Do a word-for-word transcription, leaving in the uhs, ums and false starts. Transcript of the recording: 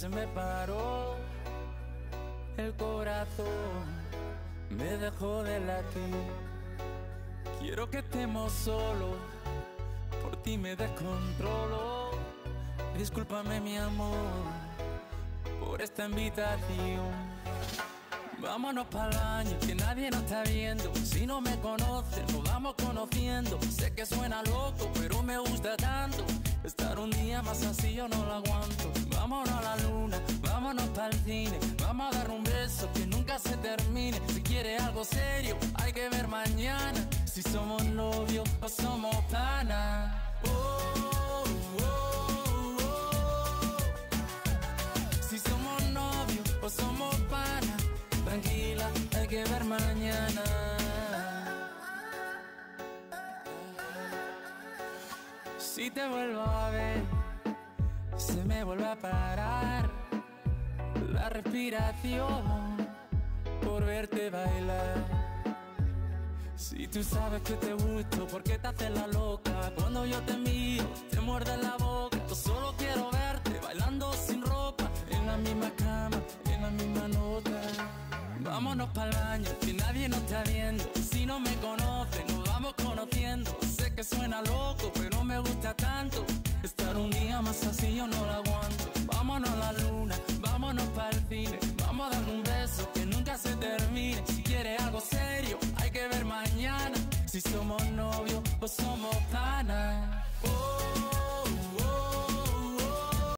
se me paró el corazón, me dejó de latir. Quiero que estemos solos, por ti me descontrolo. Discúlpame mi amor por esta invitación. Vámonos pa'l baño, que nadie nos está viendo. Si no me conoces, nos vamos conociendo. Sé que suena loco, pero me gusta tanto. Estar un día más así yo no lo aguanto. Vámonos a la luna, vámonos pa'l cine. Vamos a dar un beso que nunca se termine. Si quieres algo serio, hay que ver mañana si somos novios o somos panas. Oh, oh, oh, oh. Si somos novios o somos panas. Tranquila, hay que ver mañana. Si te vuelvo a ver, se me vuelve a parar la respiración por verte bailar. Si tú sabes que te gusto, ¿por qué te haces la loca? Cuando yo te miro, te muerde la boca. Yo solo quiero verte bailando sin ropa, en la misma cama, en la misma nota. Vámonos pa'l baño, que nadie nos está viendo. Si no me conoces, nos vamos conociendo. Sé que suena loco, pero me gusta tanto. Estar un día más así yo no lo aguanto.